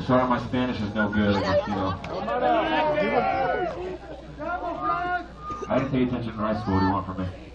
sorry my Spanish is no good, but, you know. I didn't pay attention in high school. What do you want from me?